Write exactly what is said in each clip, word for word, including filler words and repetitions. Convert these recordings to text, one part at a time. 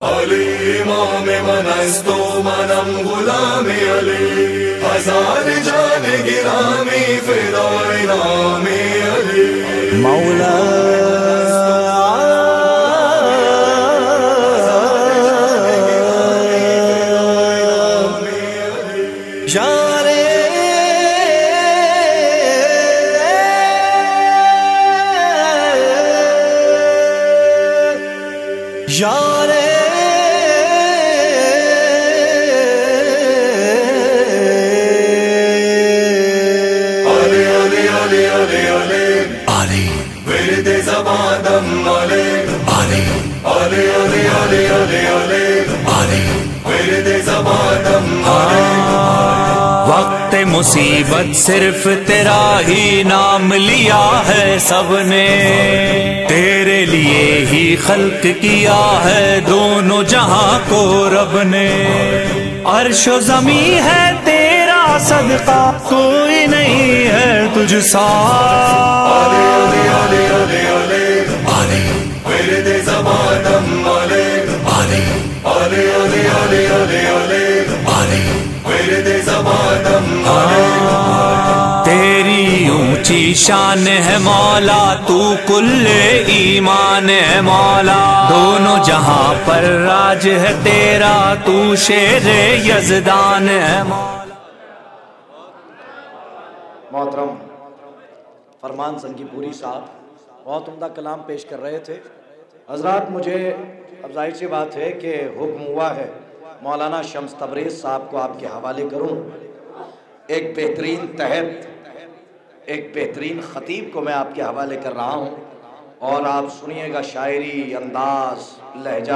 अली इमाम मनस्तो मनम गुलामी अली हजार जान गिरामी फिदाए नामे अली मौला यारे अली अली अली अली अली अली विरदे ज़बादम अली अली अली अली अली अली अली अली विरदे ज़बादम अली। वक्त मुसीबत सिर्फ तेरा ही नाम लिया है सबने, तेरे लिए ही खल्क किया है दोनों जहां को रब ने। अर्शो ज़मी है तेरा सदका, कोई नहीं है तुझ सा। अली अली अली अली अली अली विरदे ज़बादम अली अली अली अली अली अली अली अली विरदे ज़बादम अली। तेरी ऊंची शान है मौला, तू कुल्ले ईमान है मौला। दोनों जहां पर राज है तेरा, तू शेरे यज़दान है मौला। मोहतरम फरमान संगीपुरी साहब बहुत उम्दा कलाम पेश कर रहे थे। हजरात, मुझे अब जाहिर सी बात है कि हुक्म हुआ है मौलाना शम्स तबरेज़ साहब को आपके हवाले करूं। एक बेहतरीन तहत एक बेहतरीन ख़तीब को मैं आपके हवाले कर रहा हूं और आप सुनिएगा शायरी, अंदाज, लहजा।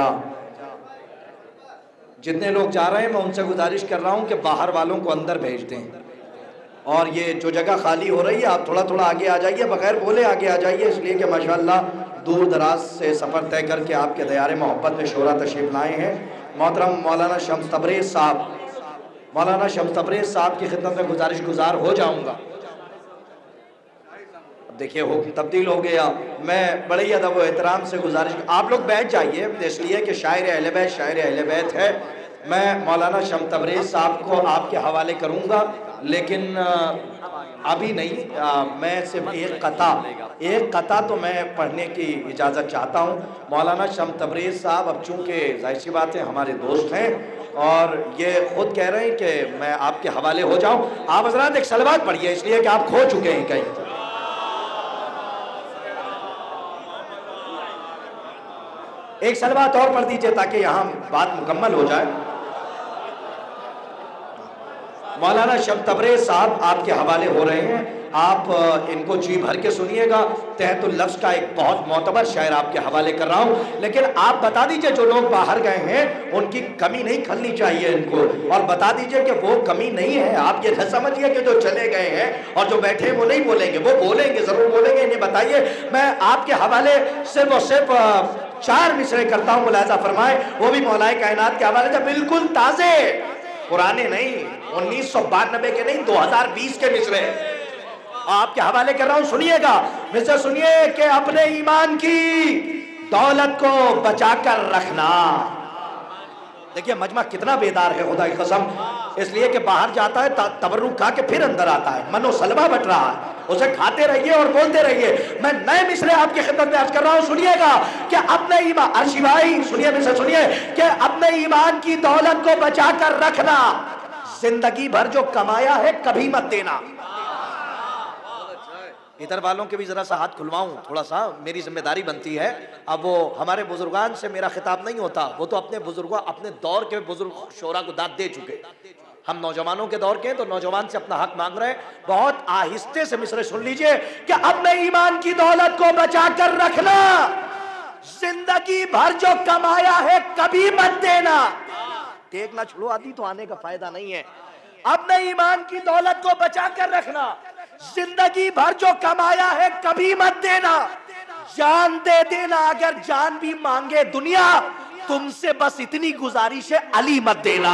जितने लोग जा रहे हैं मैं उनसे गुजारिश कर रहा हूं कि बाहर वालों को अंदर भेज दें, और ये जो जगह खाली हो रही है आप थोड़ा थोड़ा आगे आ जाइए, बगैर बोले आगे आ जाइए, इसलिए कि माशाअल्लाह दूर दराज से सफ़र तय करके आपके दयारे मोहब्बत में शोरा तशरीफ़ लाए हैं। मोहतरम मौलाना शम्स तबरेज़ साहब मौलाना शम्स तबरेज़ साहब की खिदमत में गुजारिश गुजार हो जाऊँगा। देखिए हुक्म तब्दील हो गया। मैं बड़े ही अदब व एहतराम से गुजारिश, आप लोग बैठ जाइए, इसलिए कि शायर अहले बैत शायर अहले बैत है। मैं मौलाना शम्स तबरेज़ साहब को आपके हवाले करूँगा, लेकिन अभी नहीं। आ, मैं सिर्फ एक कता एक कता तो मैं पढ़ने की इजाज़त चाहता हूँ। मौलाना शम्स तबरेज़ साहब अब चूँकि जाहिर सी बात है हमारे दोस्त हैं और ये खुद कह रहे हैं कि मैं आपके हवाले हो जाऊँ। आप हज़रात एक सलवात पढ़िए, इसलिए कि आप खो चुके हैं कहीं। एक सलवात और पढ़ दीजिए ताकि यहाँ बात मुकम्मल हो जाए। मौलाना शम्स तबरेज़ साहब आपके हवाले हो रहे हैं, आप इनको जी भर के सुनिएगा। तहतुल लफ्ज़ का एक बहुत मोतबर शायर आपके हवाले कर रहा हूँ, लेकिन आप बता दीजिए जो लोग बाहर गए हैं उनकी कमी नहीं खलनी चाहिए इनको, और बता दीजिए कि वो कमी नहीं है। आप ये न समझिए कि जो चले गए हैं और जो बैठे वो नहीं बोलेंगे, वो बोलेंगे, ज़रूर बोलेंगे। इन्हें बताइए। मैं आपके हवाले सिर्फ और सिर्फ चार मिसरे करता हूँ, मुलाज़ा फरमाए, वो भी मौलाए कायनात के हवाले से, बिल्कुल ताज़े, पुराने नहीं, उन्नीस सौ बानबे के नहीं, दो हजार बीस के मिसरे आपके हवाले कर रहा हूं। सुनिएगा मिसरे, सुनिए कि अपने ईमान की दौलत को बचा कर रखना। देखिए मजमा कितना बेदार है खुदा की कसम, इसलिए कि बाहर जाता है तबर्रुक खा के फिर अंदर आता है, मनो सलमा बट रहा है, उसे खाते रहिए और बोलते रहिए। मैं नए मिसरे आपकी खिदमत में अर्ज कर रहा हूं। सुनिएगा कि अपने ईमान, अर्शी भाई सुनिए मिसरे, सुनिए कि अपने ईमान की दौलत को बचा कर रखना, जिंदगी भर जो कमाया है कभी मत देना। इधर वालों के भी जरा सा हाथ खुलवाऊं, थोड़ा सा मेरी जिम्मेदारी बनती है। अब वो हमारे बुजुर्गान से मेरा खिताब नहीं होता, वो तो अपने बुजुर्गों, अपने दौर के बुजुर्ग शोरा को दाद दे चुके। हम नौजवानों के दौर के हैं तो नौजवान से अपना हक मांग रहे हैं। बहुत आहिस्ते से मिसरे सुन लीजिए कि अपने ईमान की दौलत को बचा कर रखना, जिंदगी भर जो कमाया है कभी मत देना। टेक ना छुड़ो आदि तो आने का फायदा नहीं है। अपने ईमान की दौलत को बचा कर रखना, जिंदगी भर जो कमाया है कभी मत देना। जान दे देना अगर जान भी मांगे दुनिया, तुमसे बस इतनी गुजारिश है अली मत देना।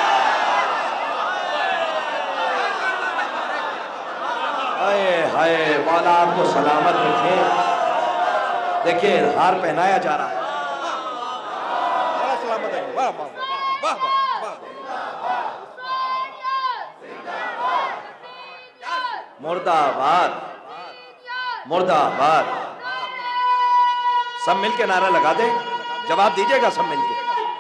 हाय हाय, मौला आपको सलामत रखे। देखिए हार पहनाया जा रहा है। वाह वाह वाह। मुर्दाबाद मुर्दाबाद। सब मिलके नारा लगा दे, जवाब दीजिएगा सब मिलके।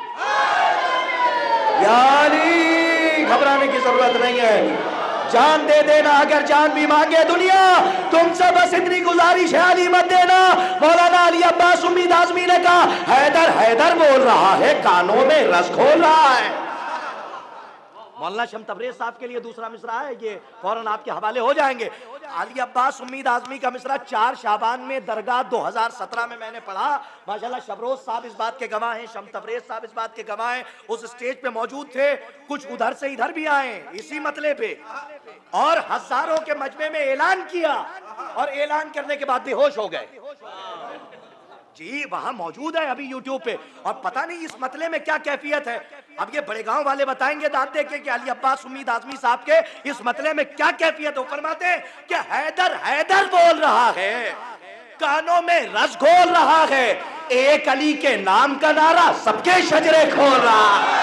यानी घबराने की जरूरत नहीं है, जान दे देना अगर जान भी मांगे दुनिया, तुमसे बस इतनी गुजारिश है अली मत देना। मौलाना अली अब्बास उम्मीद आजमी ने कहा हैदर हैदर बोल रहा है, कानों में रस खोल रहा है। मौलाना शम तबरेज साहब के लिए दूसरा मिसरा है, ये फौरन आपके हवाले हो जाएंगे। अली अब्बास उम्मीद आजमी का मिसरा चार शाबान में दरगाह दो हज़ार सत्रह में मैंने पढ़ा। माशाल्लाह शबरोज साहब इस बात के गवाह हैं, शम तबरेज साहब इस बात के गवाह हैं, उस स्टेज पे मौजूद थे, कुछ उधर से इधर भी आए इसी मतले पे, और हजारों के मजमे में ऐलान किया और ऐलान करने के बाद बेहोश हो गए। जी वहां मौजूद है अभी यूट्यूब पे, और पता नहीं इस मतले में क्या कैफियत है। अब ये बड़े गांव वाले बताएंगे दाद दे के कि अली अब्बास उम्मीद आजमी साहब के इस मतले में क्या कैफियत हो। फरमाते हैं कि हैदर हैदर बोल रहा है, कानों में रस घोल रहा है, एक अली के नाम का नारा सबके शजरे खोल रहा है।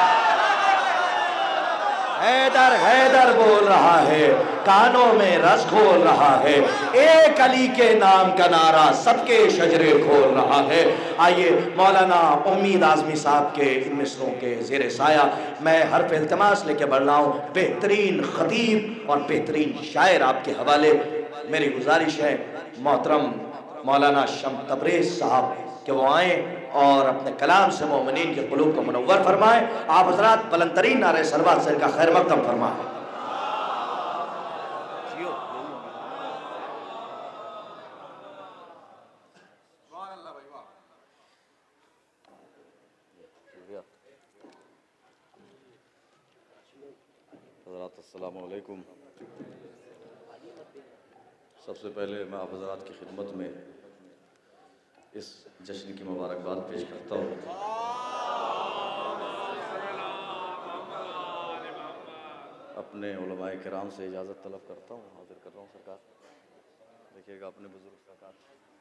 हैदर हैदर बोल रहा है, कानों में रस खोल रहा है, एक अली के नाम का नारा सबके शजरे खोल रहा है। आइए मौलाना उम्मीद आजमी साहब के इन मिसरों के ज़ेर साया मैं हर्फ इल्तिमास लेके बढ़ रहा हूँ। बेहतरीन खतीब और बेहतरीन शायर आपके हवाले। मेरी गुजारिश है मोहतरम मौलाना शम तबरेज साहब कि वो आए और अपने कलाम से मोमिनीन के क़ुलूब को मुनव्वर फरमाएं। आप हज़रात बुलंदतरीन नारे सलवात से इनका खैर मक़दम फरमाएं। अस्सलामु अलैकुम। सबसे पहले मैं आप हज़रात की खिदमत में इस जश्न की मुबारकबाद पेश करता हूँ। अपने उलमाए किराम से इजाज़त तलब करता हूँ, हाजिर कर रहा हूँ सरकार। देखिएगा अपने बुजुर्ग सरकार,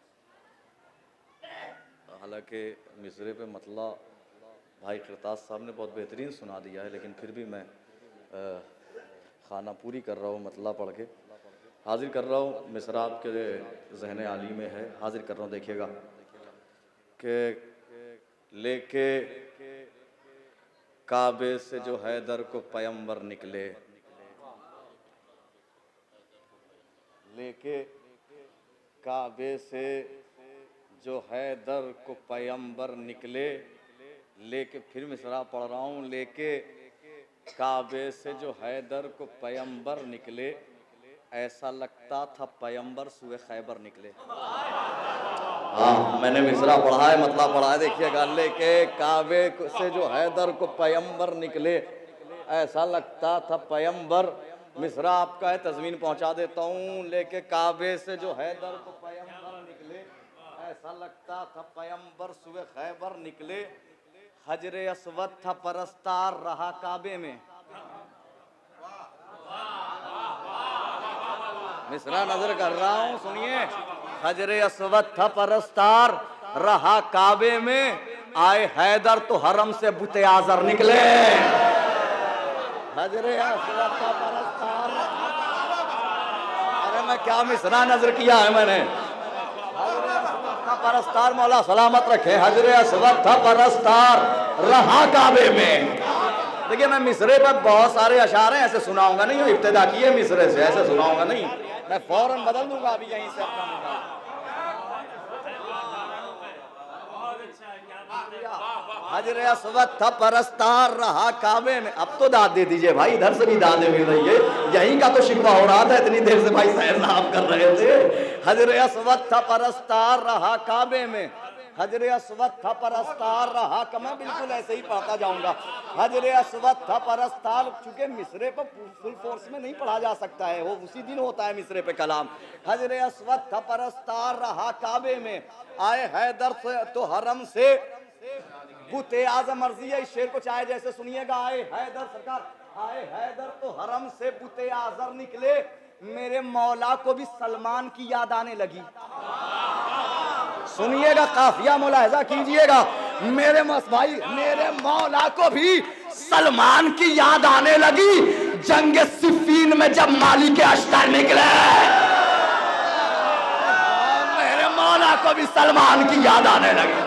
हालांकि मिसरे पे मतला भाई क़िरतास साहब ने बहुत बेहतरीन सुना दिया है, लेकिन फिर भी मैं आ, खाना पूरी कर रहा हूँ, मतला पढ़ के हाजिर कर रहा हूँ। मिसरा आपके जहन आली में है, हाजिर कर रहा हूँ। देखिएगा कि लेके काबे से जो हैदर को पैगंबर निकले, लेके काबे से जो हैदर को पैगंबर निकले, लेके फिर मिसरा पढ़ रहा हूँ, लेके काबे से जो हैदर को पैगंबर निकले, ऐसा लगता था पैगंबर सुए खैबर निकले। हाँ मैंने मिसरा पढ़ा है, मतलब पढ़ा है। देखिएगा लेके काबे से जो हैदर को पैगंबर निकले, ऐसा लगता था पैगंबर। मिसरा आपका है, तज़मीन पहुंचा देता हूँ। लेके काबे से जो हैदर को पैगंबर निकले, ऐसा लगता था पैगंबर सुए खैबर निकले। हजरे अस्वद था परस्तार रहा काबे में। मिसरा नजर कर रहा हूँ, सुनिए। हजरे अस्वद था परस्तार रहा काबे में, आए हैदर तो हरम से बुते आजर निकले। हजरे अस्वद था परस्तार, अरे मैं क्या मिसरा नजर किया है मैंने। परस्तार मौला सलामत रखे। हजरे अस्वद था परस्तार रहा काबे में। देखिए मैं मिसरे पर बहुत सारे अशार हैं, ऐसे सुनाऊंगा नहीं, इब्तिदा की है मिसरे से, ऐसे सुनाऊंगा नहीं, मैं फौरन बदल दूंगा अभी यहीं से अपना मुद्दा। हजरे अस्वद था परस्तार रहा काबे में। अब तो दाद दे दीजिए भाई, इधर से भी दाद मिल रही है, यहीं का तो शिकवा हो रहा था इतनी देर से भाई साहब साहब कर रहे थे। हजरे अस्वद था परस्तार रहा काबे में, हजरे अस्वद था परस्तार रहा का मैं बिल्कुल ऐसे ही पढ़ता जाऊंगा। हजरे अस्वद था परस्तार, चूंकि मिसरे पर फुल फोर्स में नहीं पढ़ा जा सकता है, वो उसी दिन होता है मिसरे पे कलाम। हजरे अस्वद था परस्तार रहा काबे में, आए हैदर से तो हरम से बुते आज़म मर्जी है। इस शेर को चाहे जैसे सुनिएगा। आए हैदर सरकार, आए हैदर तो हरम से बुते आज़र निकले, मेरे मौला को भी सलमान की याद आने लगी। सुनिएगा, काफिया मुलाहिजा कीजिएगा। मेरे मस भाई मेरे मौला को भी सलमान की याद आने लगी जंग सिफीन में जब माली के अस्तर निकले। मेरे मौला को भी सलमान की याद आने लगी,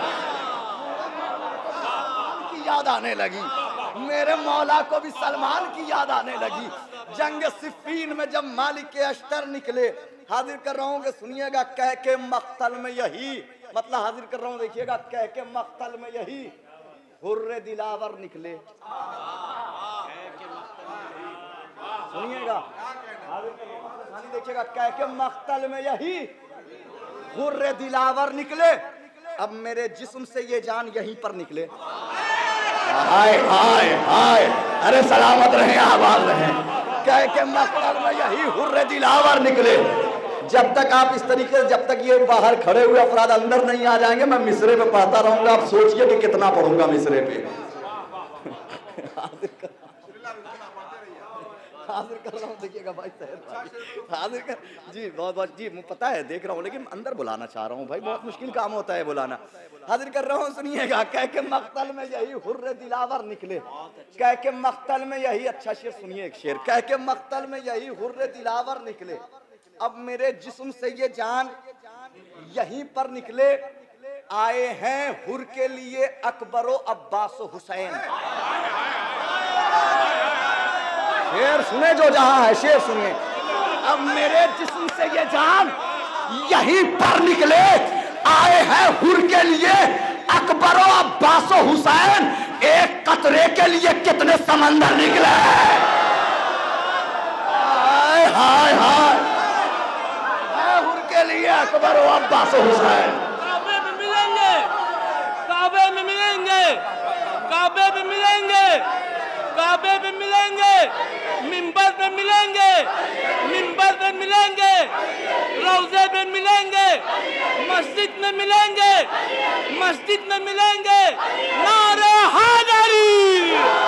की याद आने लगी मेरे मौला को भी सलमान की याद आने लगी जंग सिफीन में जब मालिक के अस्तर निकले। हाजिर कर रहा हूं कि सुनिएगा, कह के मक्तल में यही, मतलब हाजिर कर रहा हूं देखिएगा, कह के मक्तल में यही हुर्रे दिलावर निकले। सुनिएगा, हाजिर कर रहा हूं देखिएगा, कह के मक्तल में यही हुर्रे दिलावर निकले। अब मेरे जिस्म से ये जान यहीं पर निकले। हाय हाय हाय, अरे सलामत रहे, आबाद रहे। कह के मक्तल में यही हुर्रे दिलावर निकले। जब तक आप इस तरीके से, जब तक ये बाहर खड़े हुए अफराद अंदर नहीं आ जाएंगे, मैं मिसरे पे पढ़ता रहूंगा। आप सोचिए कि कितना पढ़ूंगा मिसरे पे। हाजिर कर रहा हूँ देखिएगा भाई, हाजिर कर जी, बहुत बहुत जी, मुझे पता है, देख रहा हूँ, लेकिन अंदर बुलाना चाह रहा हूँ भाई, बहुत मुश्किल काम होता है बुलाना। हाजिर कर रहा हूँ, सुनिएगा, कह के मक्तल में यही हुर्रे दिलावर निकले। कह के मक्तल में यही, अच्छा शेर सुनिए, एक शेर, कह के मक्तल में यही हुर्रे दिलावर निकले। अब मेरे जिस्म से ये जान यहीं पर निकले। आए हैं हुर के लिए अकबरो अब्बास हुसैन। शेर सुने जो जहां है, शेर सुनिए। अब मेरे जिस्म से ये जान यहीं पर निकले। आए हैं हुर के लिए अकबरो अब्बास हुसैन। एक कतरे के लिए कितने समंदर निकले। हाय हाय हाय, हुर के लिए अकबरो अब्बास हुसैन। काबे में मिलेंगे, काबे में मिलेंगे, काबे में मिलेंगे, काबे में मिलेंगे, मिंबर पे मिलेंगे, मिंबर पे मिलेंगे, रोज़े पे मिलेंगे, मस्जिद में मिलेंगे, मस्जिद में मिलेंगे। नारे हैदरी।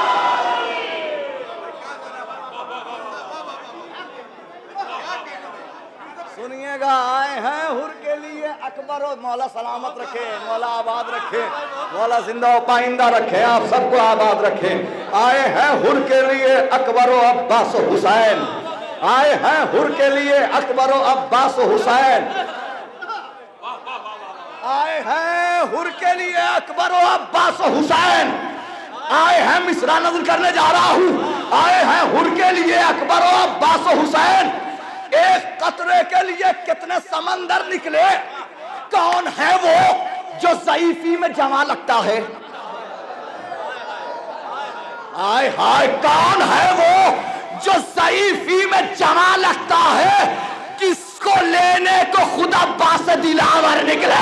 सुनिएगा, आए हैं हुर के लिए अकबर, और मौला सलामत रखे, मौला आबाद रखे, मौला जिंदा व पाइंदा रखे, आप सबको आबाद रखे। आए हैं हुर के लिए अकबर व अब्बास हुसैन। आए हैं हुर के लिए अकबर व अब्बास हुसैन। आए हैं हुर के लिए अकबर व अब्बास हुसैन। आए हैं, मिसरा नज़र करने जा रहा हूँ। आए हैं हुर के लिए अकबर व अब्बास हुसैन। एक कतरे के लिए कितने समंदर निकले। कौन है वो जो ज़ईफ़ी में जमा लगता है। हाय हाय, कौन है वो जो ज़ईफ़ी में जमा लगता है। किसको लेने को खुदा अब्बास दिलावर निकले।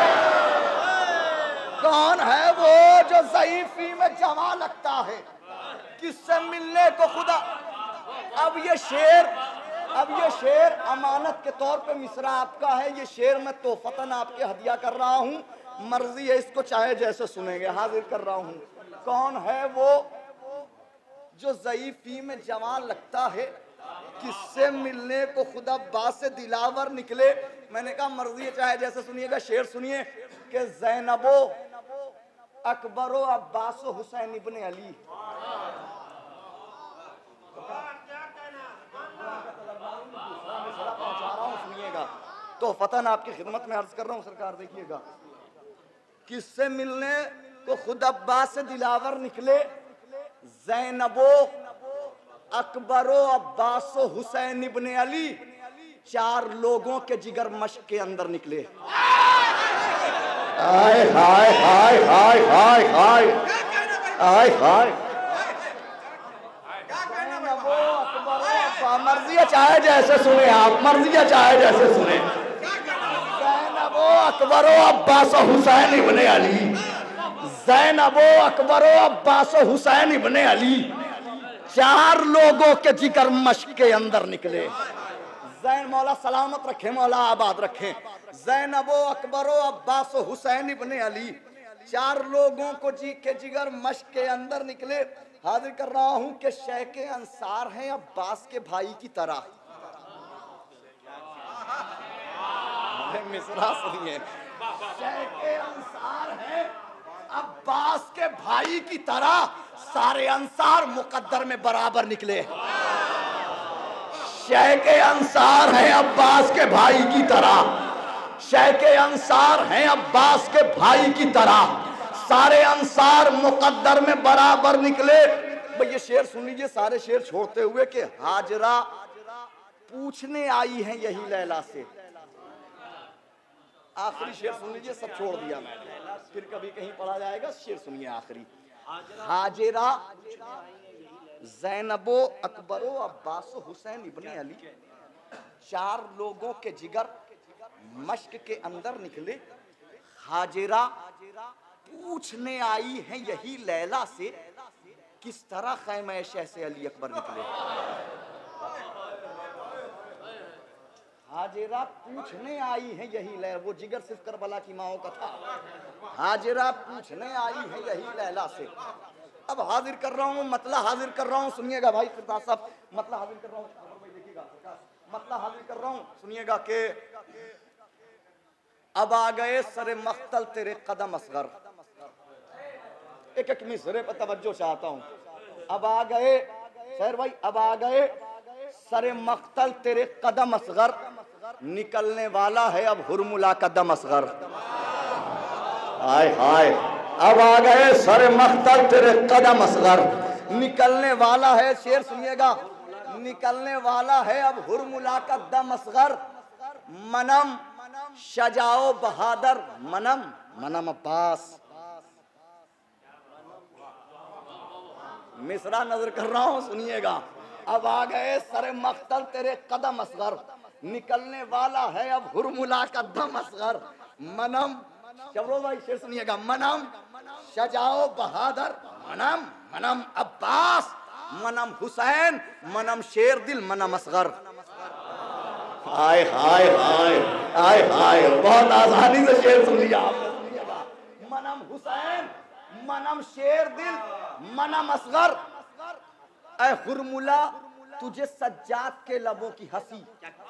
कौन है वो जो ज़ईफ़ी में जमा लगता है, किससे मिलने को खुदा। अब ये शेर, अब ये शेर अमानत के तौर पे मिसरा आपका है। ये शेर मैं तोहफतन आपके हदिया कर रहा हूँ, मर्जी है इसको चाहे जैसे सुनेंगे। हाजिर कर रहा हूँ, कौन है वो जो ज़ईफ़ी में जवान लगता है, किससे मिलने को खुदा अब्बास दिलावर निकले। मैंने कहा मर्जी है चाहे जैसे सुनिएगा। शेर सुनिए कि ज़ैनबो अकबरो अब्बास हुसैन इब्ने अली। सुनिएगा, तो फतन आपकी खिदमत में अर्ज कर रहा हूं सरकार, देखिएगा। किससे मिलने को खुद अब्बास दिलावर निकले। ज़ैनबो अकबरो अब्बास हुसैन इब्ने अली, चार लोगों के जिगर मश्क के अंदर निकले। हाय हाय हाय हाय हाय हाय हाय हाय। मर्जी है चाहे जैसे सुने आप, मर्जी है चाहे जैसे सुने। ज़ैनबो अकबरो अब्बास हुसैन इब्ने अली। ज़ैनबो अकबरो अब्बास हुसैन इब्ने अली, चार लोगों के जिगर मश्क के अंदर निकले। ज़ैन, मौला सलामत रखे, मौला आबाद रखे। ज़ैनबो अकबरो अब्बास हुसैन इब्ने अली, चार लोगों को जी के जिगर मश्क के अंदर निकले। हाजिर कर रहा हूं कि शेख अंसार हैं अब्बास के भाई की तरह। मिसरा सुनिए, शेख अंसार हैं अब्बास के भाई की तरह सारे अंसार मुकद्दर में बराबर निकले। शह के अंसार हैं अब्बास के भाई की तरह, शह के अंसार हैं अब्बास के भाई की तरह, सारे अंसार मुकद्दर में बराबर निकले। भाई ये शेर सुन लीजिए सारे शेर छोड़ते हुए कि हाजरा पूछने आई है यही लैला से। आखिरी शेर सुन लीजिए, सब छोड़ दिया मैंने, फिर कभी कहीं पढ़ा जाएगा। शेर सुनिए आखिरी। हाजिरा ज़ैनबो अकबरो अब्बासो हुसैन इब्ने अली, चार लोगों के जिगर मश्क के अंदर निकले। हाजिरा पूछने आई है यही लैला से, किस तरह खैमे शह से अली अकबर निकले। हाजिरा पूछने आई है यही लैला, वो जिगर सिर्फ करबला की माओ का था। हाजिरा पूछने आई है यही लैला से। अब हाजिर कर रहा हूँ, मतलब हाजिर कर रहा हूँ, सुनिएगा भाई सरदार साहब, मतलब हाजिर कर रहा हूँ, देखिएगा मतलब हाजिर कर रहा हूँ, सुनिएगा कि अब आ गए सरे मख्तल तेरे कदम असगर। एक एक मिसरे पर तवज्जो चाहता हूँ। अब आ गए शहर भाई, अब आ गए सरे मख्तल तेरे कदम असगर, निकलने वाला है अब हुरमुला कदम असगर। हाय हाय, अब आ गए सरे मख्तल तेरे कदम असगर, निकलने वाला है, शेर सुनिएगा, निकलने वाला है अब हुरमुला का दम असगर। मनम शजाओ बहादुर, मनम मनम अब्बास। मिसरा नजर कर रहा हूं, सुनिएगा। अब आ गए सरे मख्तल तेरे कदम असगर, निकलने वाला है अब हुरमुला का दम असगर। मनम चलो भाई शेर सुनिएगा। मनम शजाओ बहादुर, मनम मनम अब्बास, मनम हुसैन, मनम शेर दिल, मनम असगर। हाय हाय हाय हाय हाय, बहुत आसानी से शेर सुन लिया आपने, सुनिएगा। मनम हुसैन, मनम शेर दिल, मनम असगर। ऐ हुरमुला तुझे सज्जाद के लबों की हंसी।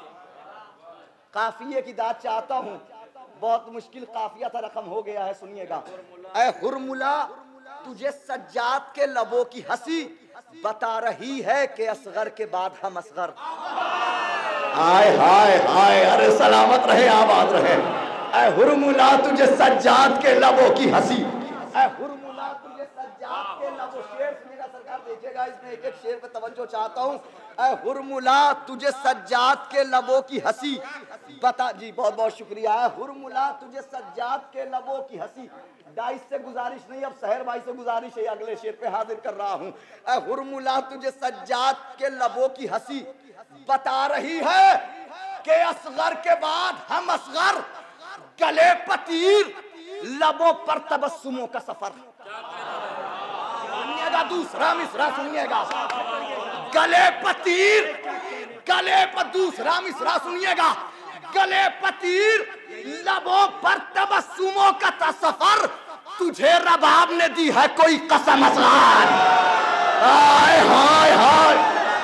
काफिये की दाद चाहता हूँ, बहुत मुश्किल काफिया था, रकम हो गया है, सुनिएगा। ऐ हुरमुला तुझे सज्जाद के लबों की हंसी बता रही है कि असगर के बाद हम असगर। हाय हाय हाय, अरे सलामत रहे, आबाद रहे। ऐ हुरमुला तुझे सज्जाद के लबों की हंसी, ऐ हुरमुला तुझे सज्जाद के लबों, शेर सुनिएगा सरकार, देखिएगा इसमें एक एक शेर पे तवज्जो चाहता हूँ। ऐ हुरमुला तुझे सज्जाद के लबों की हंसी बता, जी बहुत बहुत शुक्रिया। है हुरमुला तुझे सज्जाद के लबों की हंसी। डाइस से गुजारिश नहीं, अब शहर भाई से गुजारिश है, अगले शेर पे हाजिर कर रहा हूँ। ऐ हुरमुला तुझे सज्जाद के लबों की हंसी बता रही है कि असगर के बाद हम असगर, गले पतीर लबों पर तबस्सुमों का सफर। सुनिएगा दूसरा मिसरा, सुनिएगा। गले पतीर, गले पर दूसरा मिसरा सुनिएगा। गले पतीर लबों पर तबस्सुमों का तसफर, तुझे रबाब ने दी है कोई कसम असगार। हाय हाय हाय,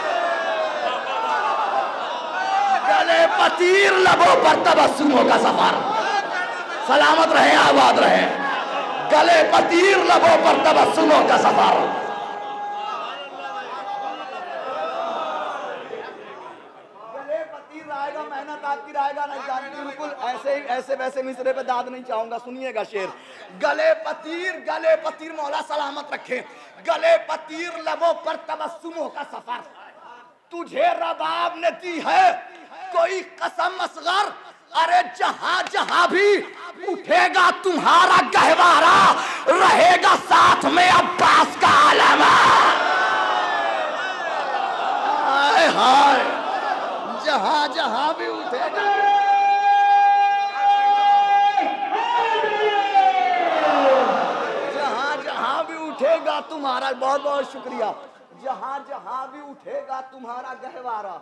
गले पतीर लबों पर तबस्सुमों का सफर। सलामत रहे, आबाद रहे। गले पतीर लबों पर तबस्सुमों का सफर। मेहनत आपकी रहेगा नहीं जानती, बिल्कुल ऐसे ही ऐसे वैसे मिसरे पे दाद नहीं चाहूंगा, सुनिएगा शेर। गले पतीर, गले पतीर, मौला सलामत रखे। गले पतीर लबों पर तबस्सुमों का सफर, तुझे रबाब ने दी है कोई कसम असगर। अरे जहां जहां भी उठेगा तुम्हारा गहवारा, रहेगा साथ में अब्बास का आलम। हाय हाय, जहां जहां भी उठेगा, जहां जहां भी उठेगा तुम्हारा, बहुत बहुत शुक्रिया। जहां जहां भी उठेगा तुम्हारा गहवारा,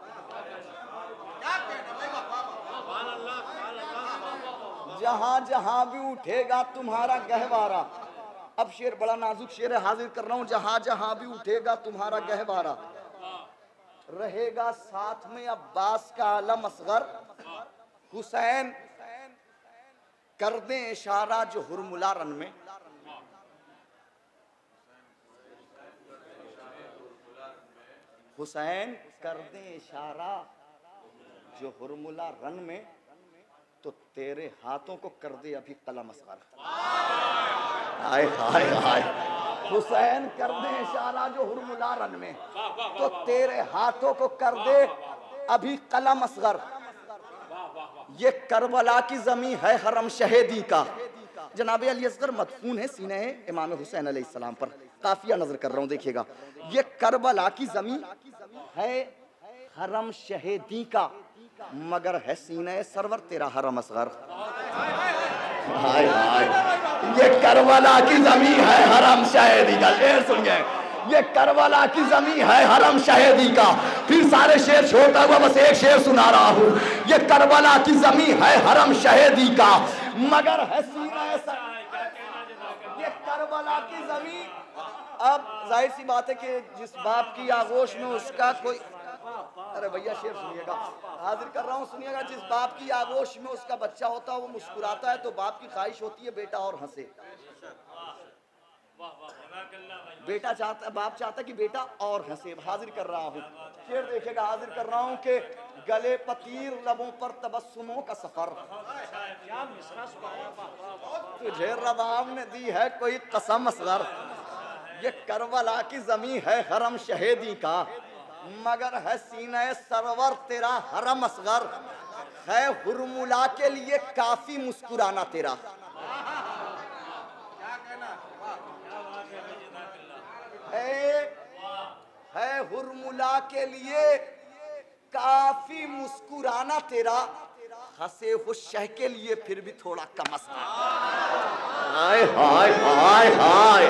जहां जहां भी उठेगा तुम्हारा गहवारा। अब शेर बड़ा नाजुक शेर है, हाजिर कर रहा हूं। जहां जहां भी उठेगा तुम्हारा गहवारा, रहेगा साथ में अब्बास का आलम असगर। हुसैन कर दे इशारा जो हुरमुला रन में, हुसैन कर दे इशारा जो हुरमुला रन में, तो तेरे हाथों को कर दे अभी कलम असगर। हाय हाय हाय, हुसैन कर दे इशारा जो हुरमुला रन में, तो तेरे हाथों को कर दे अभी कलम असगर। ये करबला की जमीन है हरम शहीदी का। जनाब अली असगर मदफून है सीने इमाम हुसैन अलैहिस्सलाम पर। काफिया नजर कर रहा हूं, देखिएगा। ये करबला की जमीन है हरम शहीदी का, मगर है सीने सरवर तेरा हरम असगर। हाय हाय, ये करबला की जमीन है हरम शहीदी का। शेर सुनिए, ये करबला की जमीन है हरम शहीदी का। फिर सारे शेर छोड़ता हुआ बस एक शेर सुना रहा हूँ। ये करबला की जमीन है हरम शहीदी का, मगर है सीना सर। ये करबला की जमीन, अब जाहिर सी बात है कि जिस बाप की आगोश में उसका कोई, अरे भैया शेर सुनिएगा, हाजिर कर रहा हूँ, सुनिएगा। जिस बाप की आगोश में उसका बच्चा होता है वो मुस्कुराता है, तो बाप की ख्वाहिश होती है बेटा और हंसे। बेटा चाहता, बाप चाहता कि बेटा और हंसे। हाजिर कर रहा हूँ, शेर देखिएगा। हाजिर कर रहा हूँ कि गले पतीर लबों पर तबस्सुमों का सफर, तुझे रबाब ने दी है कोई कसम असगर। ये करबला की जमीन है हरम शहीदी का, मगर है सीने सरवर तेरा हरम असगर। है हुरमुला के लिए काफी मुस्कुराना तेरा। है, है हुरमुला के लिए काफी मुस्कुराना तेरा। हंसे हो शह के लिए फिर भी थोड़ा कम असर। हाय हाय हाय हाय,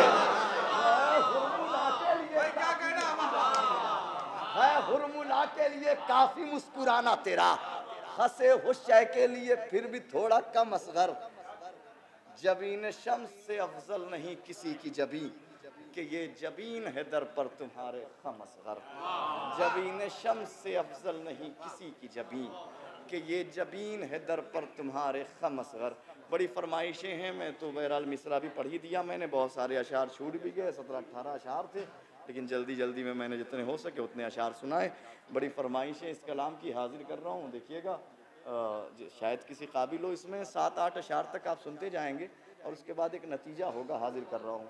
है हुरमुला के लिए काफी मुस्कुराना तेरा। हंसे हो शह के लिए फिर भी थोड़ा कम असगर। जबीन शम्स से अफजल नहीं किसी की जबीन, कि ये जबीन है दर पर तुम्हारे खम असगर। जबीन शम्स से अफजल नहीं किसी की जबीन, कि ये जबीन है दर पर तुम्हारे खम असगर। बड़ी फरमाइशें हैं, मैं तो बहरहाल मिसरा भी पढ़ ही दिया मैंने। बहुत सारे अशार छूट भी गए, सत्रह अठारह अशार थे, लेकिन जल्दी जल्दी में मैंने जितने हो सके उतने अशार सुनाए। बड़ी फरमाइशें इस कलाम की हाजिर कर रहा हूँ, देखिएगा। शायद किसी काबिल हो इसमें। सात आठ अशार तक आप सुनते जाएंगे और उसके बाद एक नतीजा होगा। हाजिर कर रहा हूँ,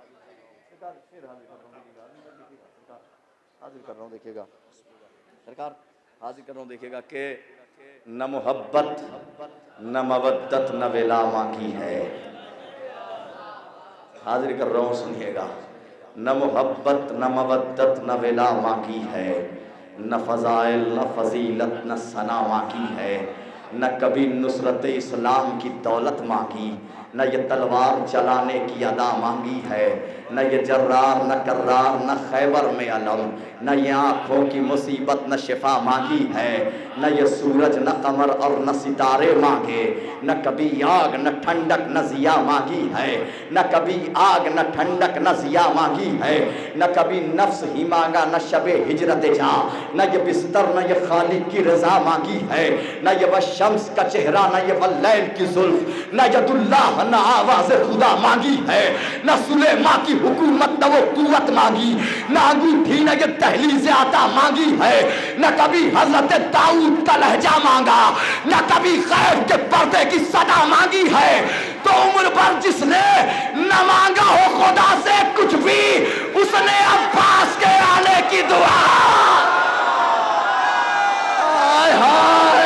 हाजिर कर रहा हूँ, देखिएगा सरकार। हाजिर कर रहा हूँ, देखिएगा कि न मोहब्बत न मवद्दत न वेला मांगी है। हाजिर कर रहा हूँ, सुनिएगा। न मोहब्बत न मवद्दत न वेला मांगी है, न फजाइल न फजीलत न सना मांगी है, न कभी नुसरत इस्लाम की दौलत मांगी, न ये तलवार चलाने की अदा मांगी है, न ये जर्रार न कर्रार न खैबर में अलम, न ये आँखों की मुसीबत न शिफा मांगी है, न ये सूरज न कमर और न सितारे मांगे, न कभी आग न ठंडक न जिया मांगी है, न कभी आग न ठंडक न जिया मांगी है, न कभी नफ्स ही मांगा न शबे हिजरत जा, न ये बिस्तर न ये खालिक की रजा मांगी है, न ये वह शम्स का चेहरा न ये वल्लैल की जुल्फ, न यदुल्लाह न आवाज खुदा मांगी है, न सुलेमा की हुकूमत न वो कुव्वत मांगी, न अंगूठी न ये तहलीज़े आता मांगी है, न कभी हजरत दाऊद का लहजा मांगा, न कभी खैर के पर्दे की सदा मांगी है। तो उम्र भर जिसने न मांगा हो खुदा से कुछ भी, उसने अब्बास के आने की दुआ। हाय हाय,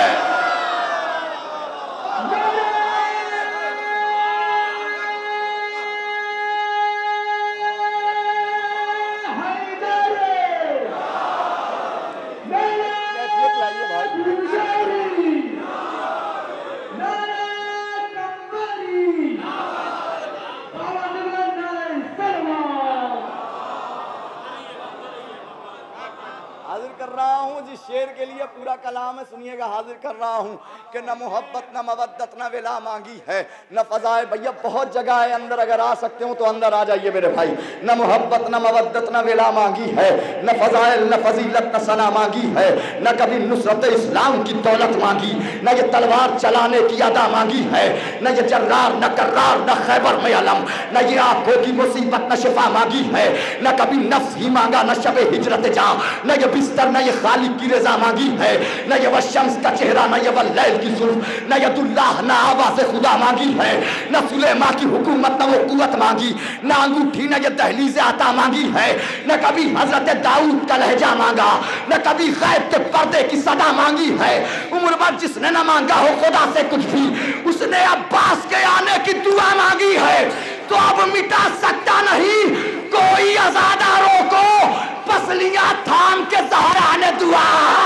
जिस शेर के लिए पूरा कलाम है, सुनिएगा। हाजिर कर रहा हूँ कि न मोहब्बत न मवद्दत न वेला मांगी है, न फजाए। भैया बहुत जगह है अंदर, अगर आ सकते हो तो अंदर आ जाइए मेरे भाई। न मोहब्बत न मवद्दत न वेला मांगी है, न फजाइल न फजीलत न सना मांगी है, न कभी नुसरत इस्लाम की दौलत मांगी, न ये तलवार चलाने की अदा मांगी है, न ये जर्रार न कर्रार न खैबर में अलम, न ये आंखों की मुसीबत न शिफा मांगी है, न कभी नफ्स ही मांगा न शबे हिजरत जा, न ये बिस्तर बिस्तर न ये खालिक की रजा मांगी है, न ये वह शम्स का चेहरा, न ये वह लैल की जुल्फ, न यदुल्लाह, न आवाज़ खुदा मांगी है, न सुलेमा की हुकूमत, न वो कुव्वत मांगी, न अंगूठी, न ये दहलीज आता मांगी है, न कभी हजरत दाऊद का लहजा मांगा, न कभी गैब के पर्दे की सदा मांगी है। उम्र भर जिसने न मांगा हो खुदा से कुछ भी, उसने अब्बास के आने की दुआ मांगी है। तो अब मिटा सकता नहीं कोई अज़ादारों को, पसलियां थाम के ज़हरा ने दुआ।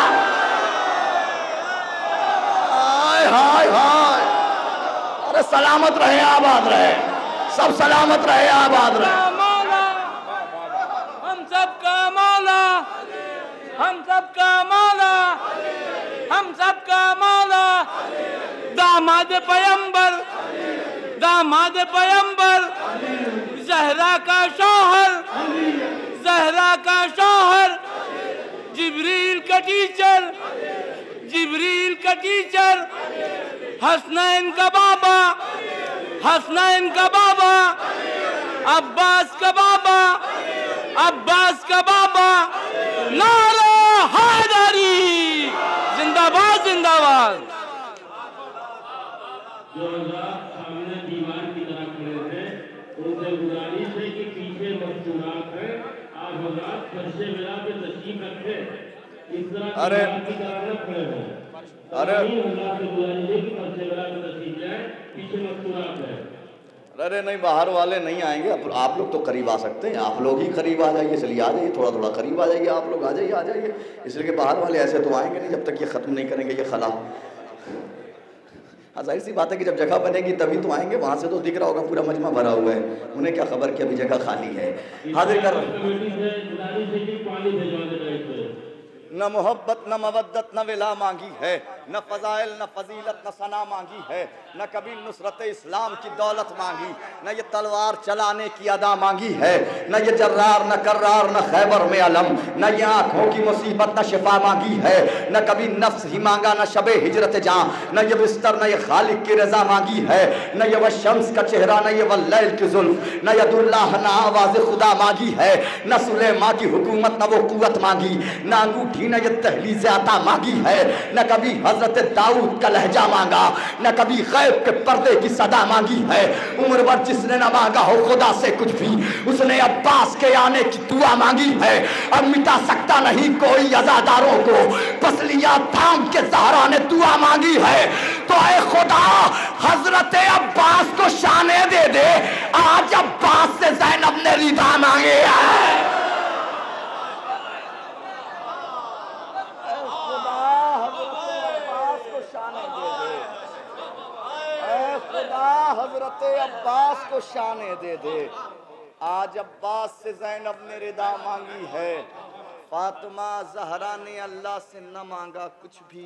हाय हाय हाय, अरे सलामत रहे, आबाद रहे, सब सलामत रहे, आबाद रहे। हम सब का मौला, हम सब का मौला, हम सब का मौला, दामाद पैगंबर, दामाद पैगंबर, ज़हरा का शौहर, ज़हरा का शौहर, जिब्रील का टीचर, जिब्रील का टीचर, हसनैन का बाबा, हसनैन का बाबा, अब्बास का बाबा, अब्बास का बाबा, नारा हैदरी, जिंदाबाद जिंदाबाद। जो सामने दीवार की तरह खड़े थे, उनसे गुजारिश है कि पीछे मस्तूरात है, आप हज़रात फर्शे मिला के तशरीफ रखे, इस तरह अरे की तरह न खड़े हो। अरे अल्लाह से गुजारिश है कि फर्शे मिला के तशरीफ जाए, पीछे मस्तूरात है। अरे नहीं, बाहर वाले नहीं आएंगे, आप लोग तो करीब आ सकते हैं, आप लोग ही करीब आ जाइए, चलिए आ जाइए, थोड़ा थोड़ा करीब आ जाइए, आप लोग आ जाइए, आ जाइए, इसलिए कि बाहर वाले ऐसे तो आएंगे नहीं जब तक ये ख़त्म नहीं करेंगे ये खला। हाँ, जाहिर सी बात है कि जब जगह बनेगी तभी तो आएंगे, वहाँ से तो दिख रहा होगा पूरा मजमा भरा हुआ है, उन्हें क्या खबर कि अभी जगह खाली है। हाजिर कर न मोहब्बत न मवद्दत न विला मांगी है, न फजाइल न फजीलत न सना मांगी है, न कभी नुसरत इस्लाम की दौलत मांगी, न ये तलवार चलाने की अदा मांगी है, न ये जर्रार न कर्रार न खैबर में अलम, न ये आँखों की मुसीबत न शिफा मांगी है, न कभी नफ्स ही मांगा न शबे हिजरत जाँ, न ये बिस्तर न ये खालिक की रजा मांगी है, न ये वह शम्स का चेहरा, न ये वह लैल की जुल्फ, न यदुल्लाह न आवाज़ खुदा मांगी है, न सुलेमा की हुकूमत न वो कुव्वत मांगी, न अंगूठी न ये तहलीज़ आता मांगी है, न कभी हजरत दाऊद का लहजा मांगा, न कभी गैब के पर्दे की सदा मांगी है। उम्र भर जिसने न मांगा हो खुदा से कुछ भी, उसने अब्बास के आने की दुआ मांगी है। अब मिटा सकता नहीं कोई अज़ादारों को, पसलियां थाम के ज़हरा ने दुआ मांगी है। तो ऐ खुदा हजरत अब्बास को शाने दे दे, आज अब्बास से ज़ैनब ने रिदा मांगे है। हजरत अब्बास को शाने दे दे, आज अब्बास से ज़ैनब ने रिदा मांगी है। फातिमा ज़हरा ने अल्लाह से न मांगा कुछ भी,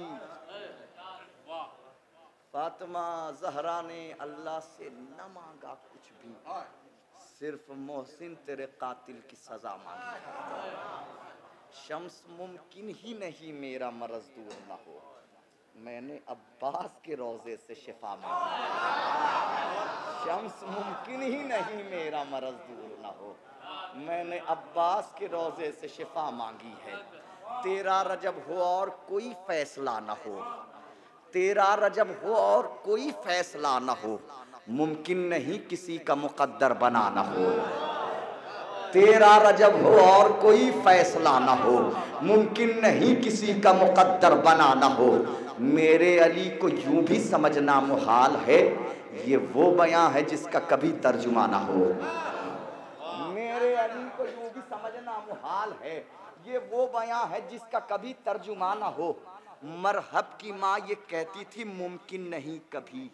फातिमा ज़हरा ने अल्लाह से न मांगा कुछ भी, सिर्फ मोहसिन तेरे कातिल की सजा मांगी। शम्स मुमकिन ही नहीं मेरा मरज दूर न हो, मैंने अब्बास के रोज़े से शिफा मांगी। शम्स मुमकिन ही नहीं मेरा मरज दूर न हो, मैंने अब्बास के रोज़े से शिफा मांगी है। तेरा रजब हो और कोई फैसला न हो, तेरा रजब हो और कोई फैसला न हो, मुमकिन नहीं किसी का मुकद्दर बना न हो। तेरा रजब हो और कोई फैसला न हो, मुमकिन नहीं किसी का मुकद्दर बना न हो। मेरे अली को यूं भी समझना मुहाल है, ये वो बयां है जिसका कभी तर्जुमा ना हो। मेरे अली को यूं भी समझना मुहाल है, ये वो बयां है जिसका कभी तर्जुमा ना हो। मरहब की माँ ये कहती थी मुमकिन नहीं कभी,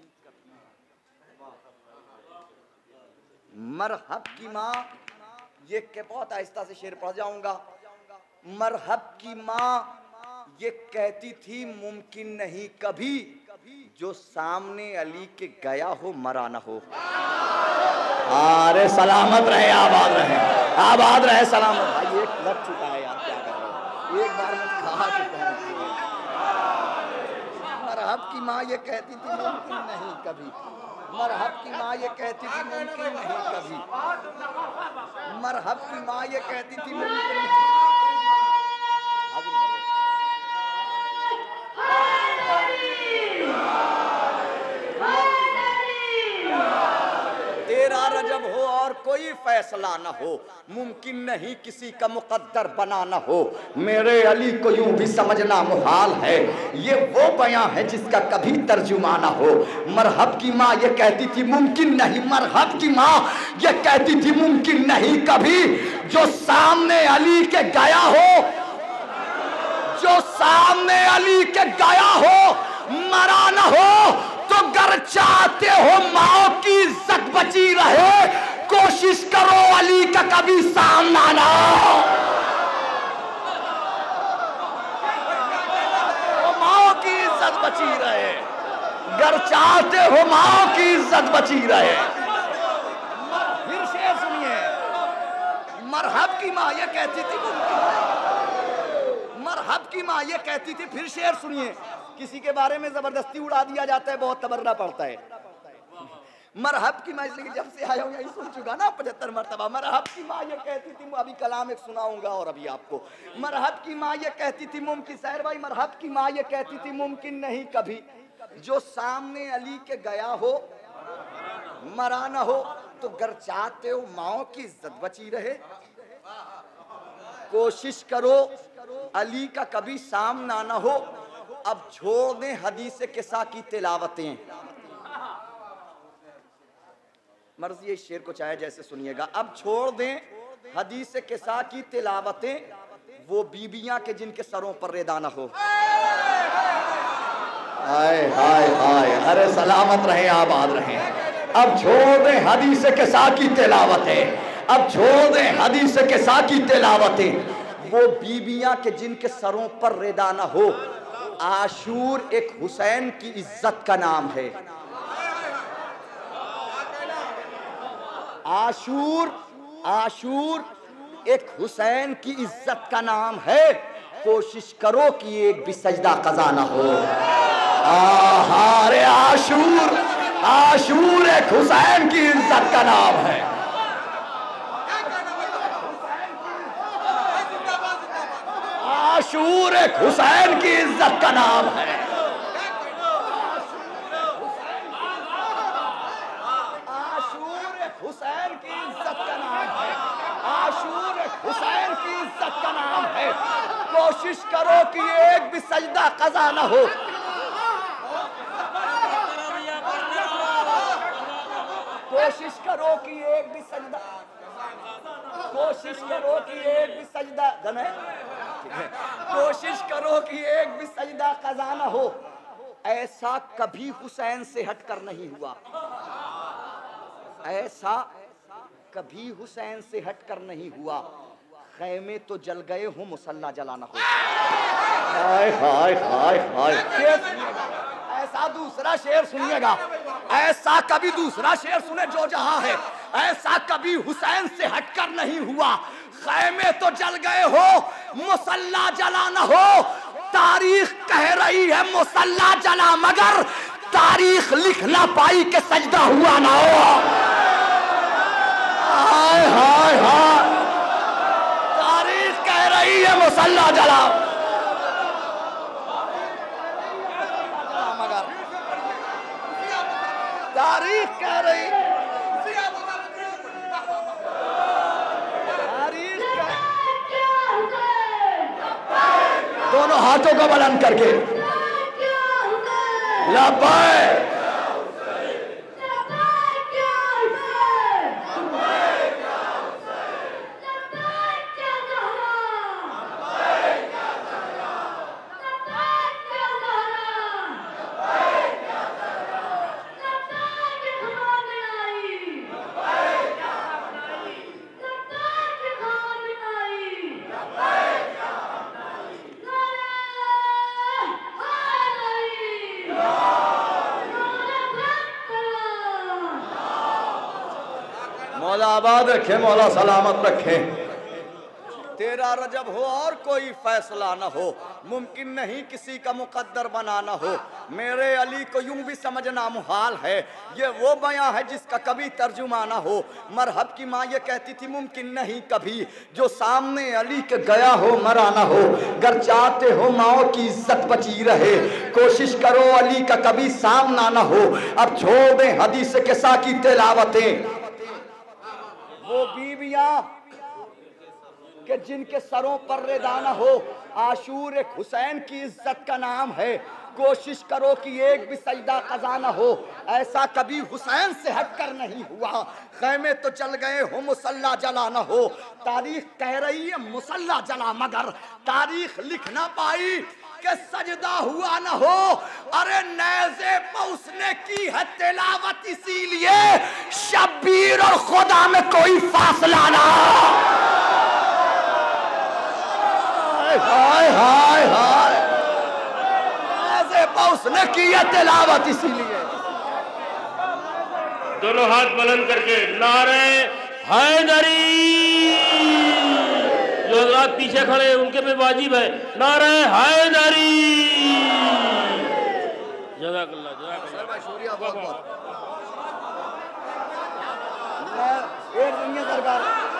मरहब की माँ ये के बहुत आहिस्ता से शेर पढ़ जाऊंगा। मरहब की माँ ये कहती थी मुमकिन नहीं कभी, जो सामने अली के गया हो मरा ना हो। अरे सलामत रहे, आबाद रहे, आबाद रहे, सलामत। भाई एक लग चुका है यार, क्या कर रहे हो, एक बार में कहा चुका हूँ। मरहब की माँ ये कहती थी मुमकिन नहीं कभी, मरहब की माँ ये कहती थी मुमकिन नहीं कभी, मरहब की माँ ये कहती थी मुमकिन नहीं। फैसला न हो, मुमकिन नहीं किसी का मुकद्दर बना न हो, मेरे अली को यूं भी समझना मुहाल है, ये वो बयां है जिसका कभी तर्जुमा न हो। मरहब की माँ ये कहती थी मुमकिन नहीं, मरहब की माँ ये कहती थी मुमकिन नहीं कभी, जो सामने अली के गया हो, जो सामने अली के गया हो मरा न हो, तो गर चाहते हो माओ की इज्जत बची रहे, कोशिश करो अली का कभी सामना ना हो। माओ की इज्जत बची रहे, गर चाहते हो माओ की इज्जत बची रहे। फिर शेर सुनिए, मरहब की माँ ये कहती थी, मरहब की माँ ये कहती थी। फिर शेर सुनिए, किसी के बारे में जबरदस्ती उड़ा दिया जाता है, बहुत तबर्रा पड़ता है। मरहब की माँ, इसलिए जब से आया हूँ यही सुन चुका ना पचहत्तर मरतबा। मरहब की माँ ये कहती थी, अभी कलाम एक सुनाऊंगा और अभी आपको। मरहब की माँ ये कहती थी मुमकिन, सहर भाई, मरहब की माँ ये कहती थी मुमकिन नहीं कभी, जो सामने अली के गया हो मरा न हो, तो गर चाहते हो माओ की इज्जत बची रहे, कोशिश करो अली का कभी सामना न हो। अब छोड़ दें हदीस किसा की तिलावतें, मर्जी इस शेर को चाहे जैसे सुनिएगा। अब छोड़ दें हदीस किसा की तिलावतें, वो बीबियां के जिनके सरों पर रेदा न हो। हाय हाय हाय, अरे सलामत रहें, आबाद रहें। अब छोड़ दें हदीस किसा की तिलावतें, अब छोड़ दें हदीस किसा की तिलावतें, वो बीबियां के जिनके सरों पर रेदा न हो। आशूर एक हुसैन की इज्जत का नाम है, आशूर आशूर एक हुसैन की इज्जत का नाम है, कोशिश करो कि एक भी सजदा कज़ा न हो। आहारे आशूर, आशूर एक हुसैन की इज्जत का नाम है। आशूर एक हुसैन की इज्जत का नाम है। आशूर एक हुसैन की इज्जत का नाम है। आशूर एक हुसैन की इज्जत का नाम है। कोशिश करो कि एक भी सजदा कज़ा न हो। कोशिश करो कि एक भी सजदा, कोशिश करो कि एक भी सजदा जने कोशिश करो कि एक भी सजदा कज़ा न हो। ऐसा कभी हुसैन से हटकर नहीं हुआ, ऐसा कभी हुसैन से हटकर नहीं हुआ। खैमे तो जल गए हो, मुसल्ला जलाना हो। हाय हाय हाय हाय, ऐसा दूसरा शेर सुनिएगा, ऐसा कभी दूसरा शेर सुने जो जहां है, ऐसा कभी हुसैन से हटकर नहीं हुआ। खैमे तो जल गए हो, मुसल्ला जला न हो। तारीख कह रही है मुसल्ला जला, मगर तारीख लिख ना पाई कि सजदा हुआ ना हो। हाय हाय हाय, तारीख कह रही है मुसल्ला जला, मगर तारीख कह रही, दोनों हाथों को बुलंद करके लब्बैक मौला आबाद रखे, मौला सलामत रखे। तेरा रजब हो और कोई फैसला न हो, मुमकिन नहीं किसी का मुकद्दर बना न हो। मेरे अली को यूं भी समझना मुहाल है, ये वो बयां है जिसका कभी तर्जुमा न हो। मरहब की माँ ये कहती थी मुमकिन नहीं कभी, जो सामने अली के गया हो मरा न हो। गर चाहते हो माओ की इज्जत बची रहे, कोशिश करो अली का कभी सामना न हो। अब छोड़ दें हदीस किसा की तिलावतें, वो बीवियां कि जिनके सरों पर रिदा न हो। आशूर एक हुसैन की इज्जत का नाम है। कोशिश करो कि एक भी सजदा कज़ा न हो। ऐसा कभी हुसैन से हटकर नहीं हुआ। खैमे तो चल गए हो मुसल्ला जला न हो। तारीख कह रही है मुसल्ला जला, मगर तारीख लिख ना पाई कि सजदा हुआ न हो। अरे नेज़े पे उसने की है तिलावत, इसीलिए शब्बीर और खुदा में कोई फासला ना। हाय हाय हाय, नेज़े पे उसने की है तिलावत, इसीलिए। दोनों हाथ बुलंद करके नारे हैदरी। जो हजरात पीछे खड़े हैं उनके पे वाजिब है नारे हैदरी। जज़ाकल्लाह जज़ाकल्लाह भाई शुक्रिया बहुत बहुत। एक दुनिया सरकार,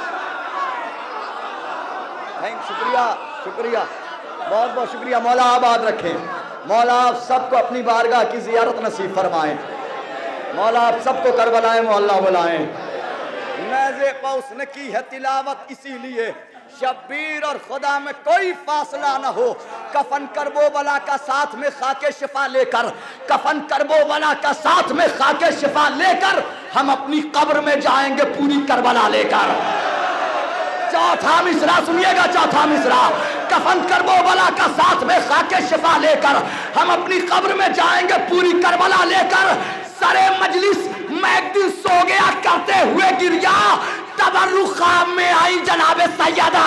थैंक शुक्रिया शुक्रिया बहुत बहुत शुक्रिया। मौला आबाद रखें। मौला आप सबको अपनी बारगाह की जियारत नसीब फरमाएं। मौला आप सबको करबलाए मोहल्ला बुलाएं। नेज़े पे उसने की है तिलावत, इसीलिए शब्बीर और खुदा में कोई फासला न हो। कफन करबो बला का साथ में खाके शिफा लेकर, कफन करबो बला का साथ में खाके शिफा लेकर हम अपनी कब्र में जाएंगे पूरी करबला लेकर। चौथा मिसरा सुनिएगा, चौथा मिसरा। कफन करबो बला का साथ में खाके शिफा लेकर हम अपनी कब्र में जाएंगे पूरी करबला लेकर। सरे मजलिस मैं एक दिन सो गया करते हुए गिरिया, तबर्रुख ख्वाब में आई जनाबे सैयदा।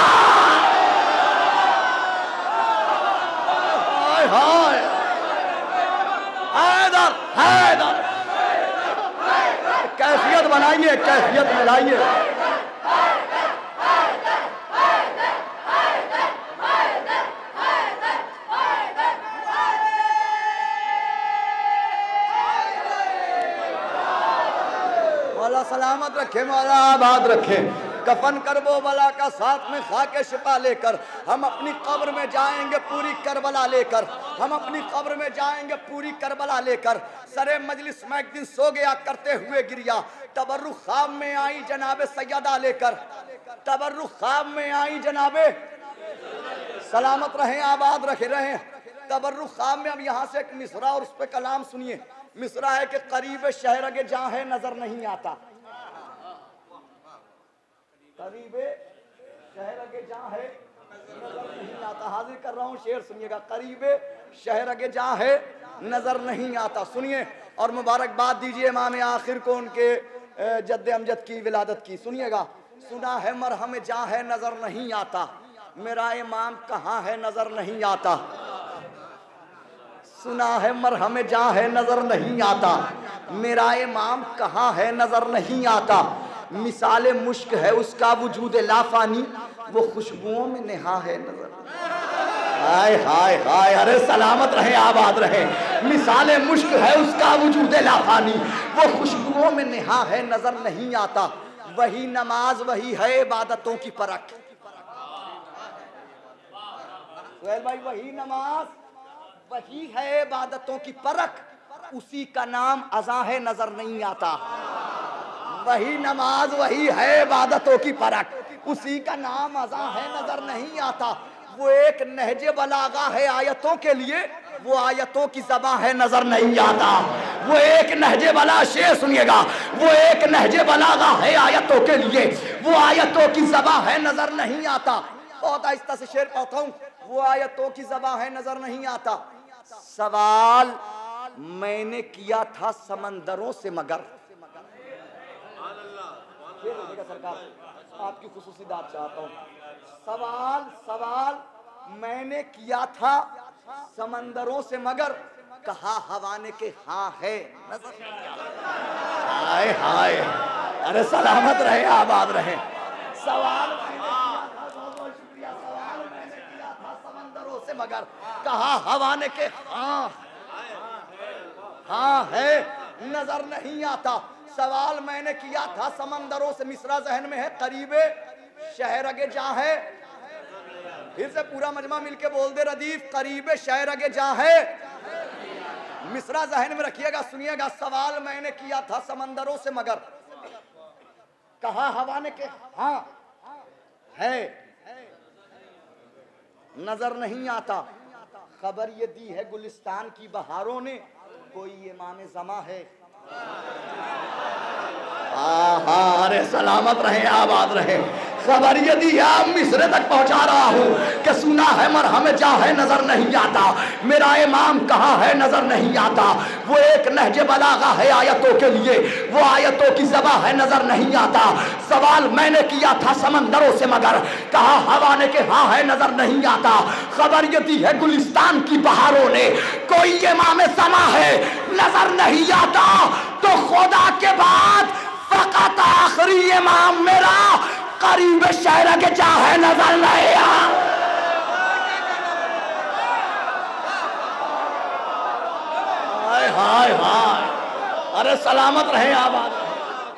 हाय हाय हैदर हैदर, कैफियत बनाइए, कैफियत मिलाइए। मौला सलामत रखे, मौला आबाद रखे। कफन करबो बला का साथ में खाके शिफा लेकर हम अपनी कब्र में जाएंगे पूरी करबला लेकर। हम अपनी कब्र में जाएंगे पूरी करबला लेकर। सरे मजलिस में एक दिन सो गया करते हुए गिरिया, तबर्रुख ख्वाब में आई जनाबे सैयदा लेकर। तबर्रुख ख्वाब में आई जनाबे, सलामत रहें आबाद रखे रहें। तबर्रुख ख्वाब में अब यहाँ से एक मिसरा और उस पर कलाम सुनिए। मिसरा है कि करीब शहर के जहाँ है नजर नहीं आता। करीब शहर के जहाँ है नजर नहीं आता। हाजिर कर रहा हूँ, शेर सुनिएगा। करीब शहर के जहाँ है नजर नहीं आता। सुनिए और मुबारकबाद दीजिए इमाम आखिर को उनके जद्द अमजद की विलादत की। सुनिएगा। सुना है मरहम जहाँ है नजर नहीं आता, मेरा इमाम कहाँ है नजर नहीं आता। सुना है मरहम जहाँ है नजर नहीं आता, मेरा इमाम कहाँ है नजर नहीं आता। मिसाले मुश्क है उसका वजूद लाफानी, वो खुशबुओं में नेहा है नजर। हाय हाय हाय, अरे सलामत रहे आबाद रहे। मिसाले मुश्क है उसका वजूद लाफानी, वो खुशबुओं में नेहा है नजर नहीं आता। वही नमाज वही है इबादतों की परख। सुहेल भाई, वही नमाज वही है इबादतों की परख, उसी का नाम अज़ा है नजर नहीं आता। वही नमाज वही है इबादतों की परख, उसी का नाम अज़ा है नजर नहीं आता। वो एक नहजे बलागा है आयतों के लिए, वो आयतों की ज़बां है नजर नहीं आता। वो एक नहजे बला, शेर सुनिएगा। वो एक नहजे बलागा है आयतों के लिए, वो आयतों की ज़बां है नजर नहीं आता। बहुत आहिस्ता से शेर पढ़ता हूँ। वो आयतों की ज़बां है नजर नहीं आता। सवाल मैंने किया था समंदरों से मगर, सरकार आपकी खुसूसी बात चाहता हूँ। सवाल सवाल मैंने किया था समंदरों से मगर, कहा हवा ने के हाँ है नजर। हाय हाय, अरे सलामत रहे आबाद रहे। सवाल से मगर, कहा हवा ने के हाँ हाँ है नजर नहीं आता। सवाल मैंने किया था समंदरों से, मिसरा जहन में है। करीबे शहर अगे जा है, फिर से पूरा मजमा मिलके बोल दे रदीफ। करीबे शहर अगे जा है, मिसरा जहन में रखिएगा, सुनिएगा। सवाल मैंने किया था समंदरों से मगर, कहा हवा ने के हाँ है, नजर नहीं आता। खबर ये दी है गुलिस्तान की बहारों ने, कोई इमाम ज़मा है। हाँ, अरे सलामत रहे, आबाद रहे। खबर ये दी है, मिस्र तक पहुंचा रहा हूँ कि सुना है मरहम जा है नजर नहीं आता, मेरा इमाम कहाँ है नजर नहीं आता। वो एक नहजे बलागा है आयतों के लिए, वो आयतों की ज़बा है नजर नहीं आता। सवाल मैंने किया था समंदरों से मगर कहा हवा ने के हाँ है नजर नहीं आता। खबर ये दी है गुलिस्तान की बहारों ने, कोई इमाम ज़मा है नजर नहीं आता। तो खुदा के बाद फकत आखिरी इमाम मेरा करीब शहर के चाहे नजर नहीं आ। हाय हाय हाय, अरे सलामत रहे, आबाद रहे।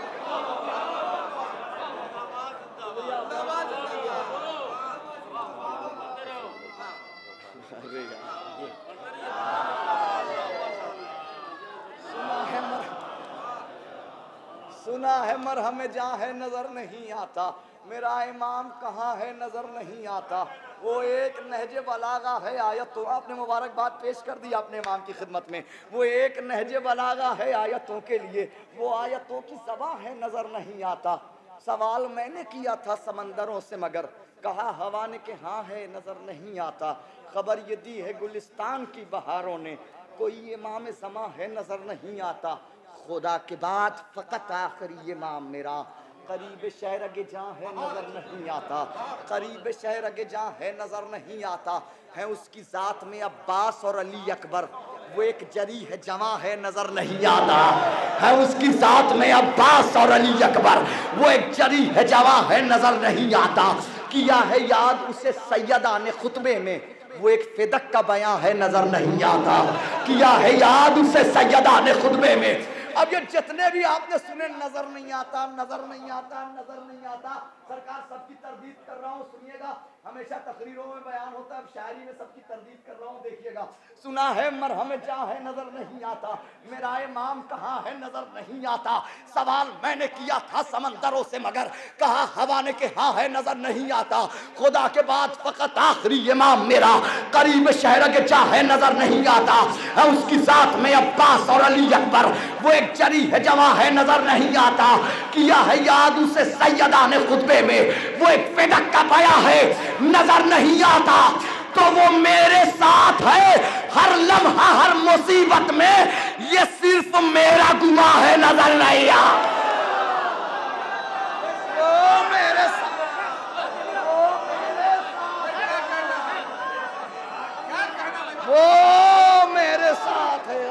सुना है मरहम जहाँ है नजर नहीं आता, मेरा इमाम कहाँ है नजर नहीं आता। वो एक नहजे बलागा है आयत, तो आपने मुबारकबाद पेश कर दी अपने इमाम की खिदमत में। वो एक नहजे बलागा है आयतों के लिए, वो आयतों की ज़बा है नजर नहीं आता। सवाल मैंने किया था समंदरों से मगर कहा हवा ने के हाँ है नजर नहीं आता। खबर ये दी है गुलिस्तान की बहारों ने, कोई इमाम ज़मा है नजर नहीं आता। खुदा के बाद फकत आखिरी इमाम मेरा करीब शहर अगे जहाँ है नजर नहीं आता। करीब शहर अगे जहाँ है नजर नहीं आता। है उसकी जात में अब्बास और अली अकबर, वो एक जरी है जमा है नजर नहीं आता। है उसकी जात में अब्बास और अली अकबर, वो एक जरी है जमा है नजर नहीं आता। किया है याद उसे सैयदा ने खुतबे में, वो एक फिदक का बयां है नजर नहीं आता। किया है याद उसे सैयदा ने खुतबे में। अब ये जितने भी आपने सुने नजर नहीं आता, नजर नहीं आता, नजर नहीं आता, सरकार सबकी तरदीद कर रहा हूँ, सुनिएगा। हमेशा तकरीरों में बयान होता है, अब शायरी में सबकी तरदीद कर रहा हूँ, देखिएगा। सुना है मरहम जहाँ है नजर नहीं आता, मेरा इमाम कहाँ है नजर नहीं आता। सवाल मैंने किया था समंदरों से मगर कहा हवा ने के हाँ है नजर नहीं आता। खुदा के बाद फकत आखिरी इमाम मेरा करीब शहर के चाहे नजर नहीं आता। है उसकी साथ में अब्बास और अली अकबर, वो एक जरी है जमा है नजर नहीं आता। किया है याद उसे सैयदा ने खुतबे में, वो एक फिदक का बया है नजर नहीं आता। तो वो मेरे साथ है हर लम्हा हर मुसीबत में, ये सिर्फ मेरा गुनाह है नजर नहीं आता। वो मेरे साथ, वो मेरे साथ, वो मेरे साथ है,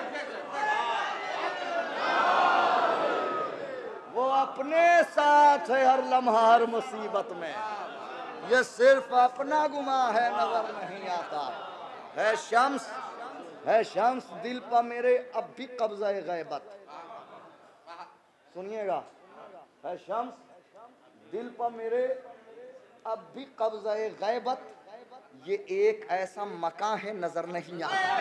वो अपने साथ है हर लम्हा हर मुसीबत में, ये सिर्फ अपना गुनाह है नजर नहीं आता। है शम्स, है शम्स दिल पर मेरे अब भी कब्जा गैबत, सुनिएगा। है शम्स दिल पर मेरे अब भी कब्जा गैबत, ये एक ऐसा मकान है नजर नहीं आता।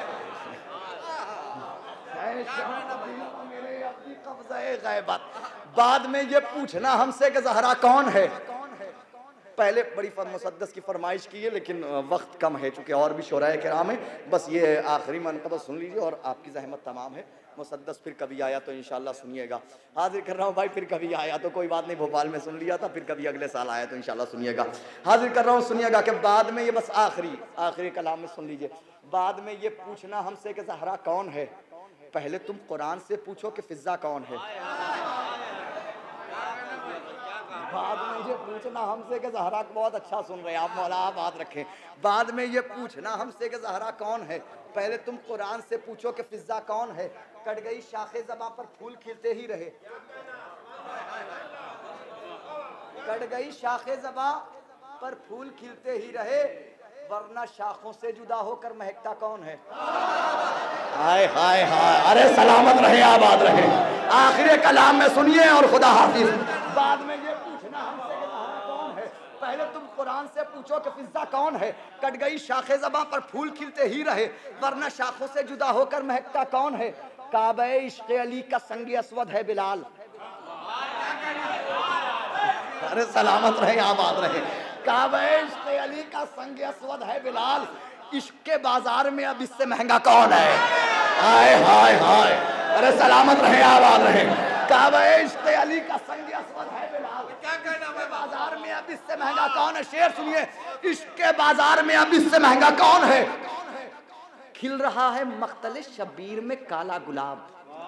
है शम्स दिल पर मेरे अब भी कब्जा गैबत, बाद में ये पूछना हमसे कि ज़हरा कौन है। पहले बड़ी मुसद्दस की फरमाइश की है लेकिन वक्त कम है, चूँकि और भी शोराए किराम है, बस ये आखिरी मनक़बा सुन लीजिए और आपकी ज़हमत तमाम है। मुसद्दस फिर कभी आया तो इंशाल्लाह सुनिएगा। हाजिर कर रहा हूँ भाई, फिर कभी आया तो कोई बात नहीं, भोपाल में सुन लिया था, फिर कभी अगले साल आया तो इंशाल्लाह सुनिएगा। हाजिर कर रहा हूँ, सुनिएगा कि बाद में ये बस आखिरी आखिरी कलाम में सुन लीजिए। बाद में ये पूछना हमसे कि ज़हरा कौन है, पहले तुम कुरान से पूछो कि फिज़ा कौन है। बाद में ये पूछना हमसे कि ज़हरा, बहुत अच्छा सुन रहे हैं आप, मौला आप बात रखें। बाद में ये पूछना हमसे कि ज़हरा कौन है, पहले तुम कुरान से पूछो कि फिज़ा कौन है। कट गई शाखे ज़बां पर फूल खिलते ही रहे, कट गई शाखे ज़बां पर फूल खिलते ही रहे, वरना शाखों से जुदा होकर महकता कौन है। हाय हाय हाय, अरे सलामत रहे, आबाद रहे। आखिरी कलाम में सुनिए और खुदा हाफिज। बाद में ये पूछना हमसे कि ज़हरा कौन है, पहले तुम कुरान से पूछो कि फिज़ा कौन है। कट गई शाखे ज़बां पर फूल खिलते ही रहे, वरना शाखों से जुदा होकर महकता कौन है। काबे इश्क़ अली का संग अस्वद है बिलाल, अरे सलामत रहे, आबाद रहे। काबे इश्क़ अली का संग अस्वद है बिलाल, इश्क़ के बाजार में अब इससे महंगा कौन है? हाय हाय हाय, अरे सलामत रहे, आबाद रहे। काबे इश्क़ अली का संग अस्वद है बिलाल, क्या कहना है? बाजार में अब इससे महंगा कौन है? शेर सुनिए, इश्क़ के बाजार में अब इससे महंगा कौन है? खिल रहा है मख्तले शबीर में काला गुलाब,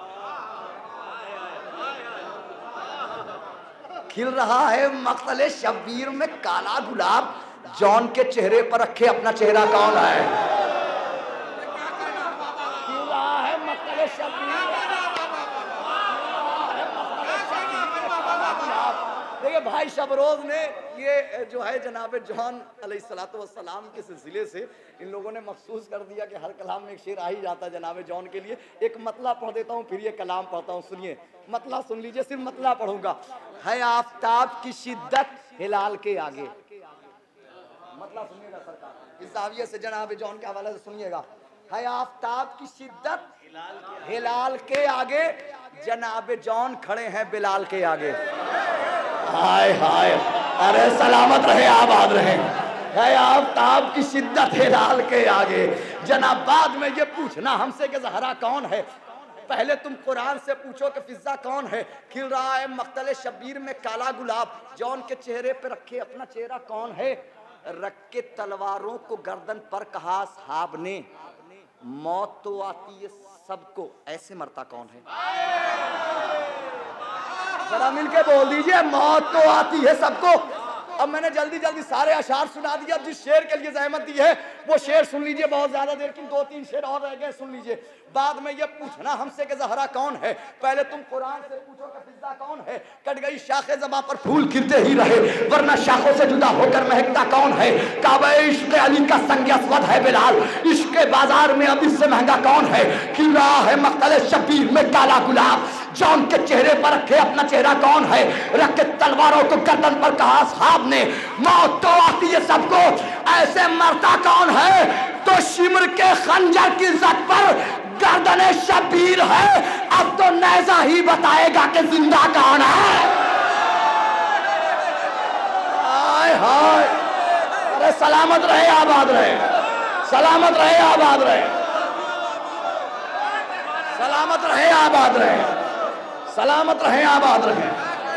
खिल रहा है मख्तले शबीर में काला गुलाब, जॉन के चेहरे पर रखे अपना चेहरा कौन है? खिल रहा है मख्तले शबीर देखिए भाई शबरोज ने ये जो है जनाब जॉन अलैहिस्सलातु वस्सलाम के सिलसिले से इन लोगों ने मखसूस कर दिया कि हर कलाम में एक शेर आ ही जाता है जनाब जॉन के लिए। एक मतला पढ़ देता हूँ फिर ये कलाम पढ़ता हूँ, सुनिए मतला सुन लीजिए, सिर्फ मतला पढ़ूंगा। है आफताब की शिद्दत हिलाल के आगे, मतला सुनिएगा सरकार इस जाविये से जनाब जॉन के हवाले से सुनिएगा। है आफताब की शिद्दत हिलाल के आगे, जनाब जॉन खड़े हैं बिलाल के आगे। हाय हाय, अरे सलामत रहे, आबाद रहे। है आफताब की शिद्दत हिलाल के आगे, जनाब बाद में ये पूछना हमसे कि ज़हरा कौन है, पहले तुम कुरान से पूछो कि फिजा कौन है। खिल रहा है मख्तले शबीर में काला गुलाब, जॉन के चेहरे पे रखे अपना चेहरा कौन है? रख के तलवारों को गर्दन पर कहा साहब ने, मौत तो आती है सबको, ऐसे मरता कौन है? जरा मिलके बोल दीजिए, मौत तो आती है सबको। अब मैंने जल्दी जल्दी सारे अशार सुना दिया, जिस शेर के लिए जहमत दी है वो शेर सुन लीजिए, बहुत ज्यादा देर की दो तीन शेर और रह गए, सुन लीजिए। बाद में ये पूछना हमसे कि ज़हरा कौन है, पहले तुम कुरान से पूछो कि फिजा कौन है। कट गई शाखे ज़बां पर फूल खिलते ही रहे, वरना शाखों से जुदा होकर महकता कौन है? काबा इश्क़ अली का संग अस्वद है बिलाल, इश्क़ के बाजार में अब इससे महंगा कौन है? खिल रहा है मख्तले शबीर में काला गुलाब, जॉन के चेहरे पर रखे अपना चेहरा कौन है? रख के तलवारों को गर्दन पर कहा साहब ने, मौत तो आती है सबको, ऐसे मरता कौन है? तो शिमर के खंजर की जद पर गर्दने शबीर है, अब तो नेज़ा ही बताएगा कि जिंदा कौन है। हाय हाय, अरे सलामत रहे, आबाद रहे, सलामत रहे, आबाद रहे, सलामत रहे, आबाद रहे, सलामत रहे, आबाद रहे।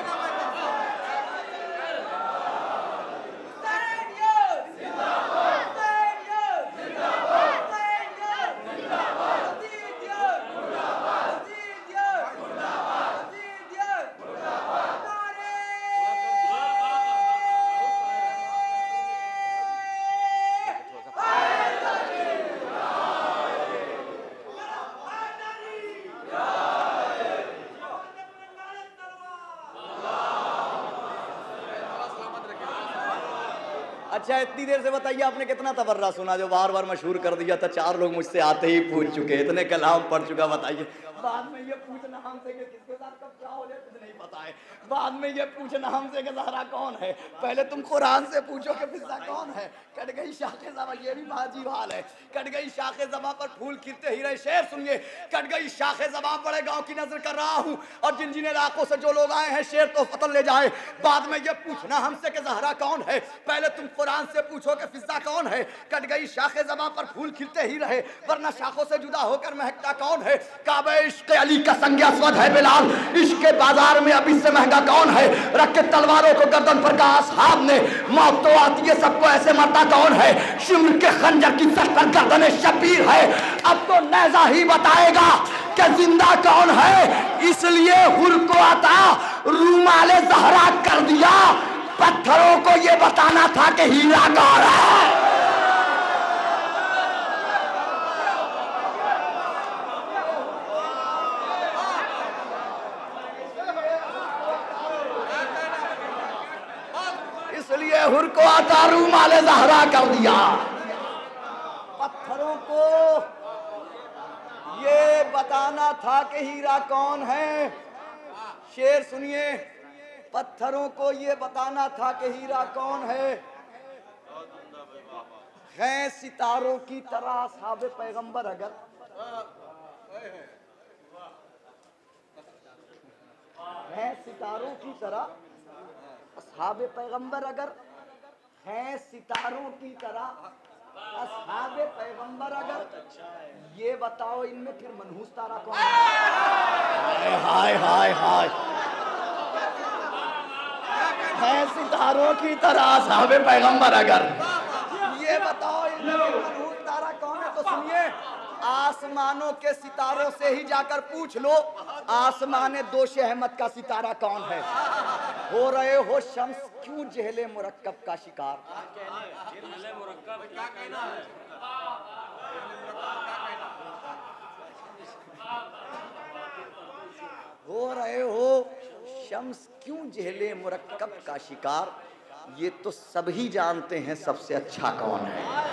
अच्छा इतनी देर से बताइए आपने कितना तबर्रा सुना जो बार बार मशहूर कर दिया था, चार लोग मुझसे आते ही पूछ चुके, इतने कलाम पढ़ चुका। बताइए बाद में ये पूछना हमसे कि किसके साथ कब क्या हो जाए कुछ नहीं पता है। बाद में ये पूछना हमसे कि ज़हरा कौन है, पहले तुम कुरान से पूछो कि फिजा कौन है। कट गई शाखे ज़बा, ये भी बाजीब हाल है, कट गई शाखे ज़बा पर फूल खिलते ही रहे। शेर सुनिए, कट गई शाखे ज़बा, बड़े गांव की नजर कर रहा हूँ और जिन जिन इलाकों से जो लोग आए हैं शेर तो फतल ले जाए। बाद में ये पूछना हमसे कि ज़हरा कौन है, पहले तुम कुरान से पूछो कि फिजा कौन है। कट गई शाखे ज़बा पर फूल खिलते ही रहे, वरना शाखों से जुदा होकर महकता कौन है? काबे इश्क़ अली का संग अस्वद है बिलाल, इश्क़ के बाजार में अब इससे महंगा कौन है? रख के तलवारों को गर्दन पर कहा साहब ने, मौत तो आती है सबको, ऐसे मरता कौन है? शिमर के खंजर की सर पर गर्दने शबीर है, अब तो नेज़ा ही बताएगा कि जिंदा कौन है। इसलिए हुर को आता रूमाले ज़हरा कर दिया, पत्थरों को ये बताना था कि हीरा कौन है। इसलिए हुर को आता रूमाले ज़हरा कर दिया, पत्थरों को ये बताना था कि हीरा कौन है। शेर सुनिए, पत्थरों को ये बताना था कि हीरा कौन है। हैं सितारों की तरह असहाबे पैगंबर, अगर हैं सितारों की तरह असहाबे पैगंबर अगर हैं सितारों की तरह, असहाबे पैगंबर अगर, ये बताओ इनमें फिर मनहूस तारा कौन है? हाय हाय हाय, हैं सितारों की तरह असहाबे पैगंबर अगर, ये बताओ इनमें फिर मनहूस तारा कौन है? तो सुनिए, आसमानों के सितारों से ही जाकर पूछ लो, आसमान दोष अहमद का सितारा कौन है? हो रहे हो शम्स क्यों जहले मुरक्कब का शिकार? हो रहे हो शम्स क्यों जहले मुरक्कब का शिकार? ये तो सभी जानते हैं सबसे अच्छा कौन है।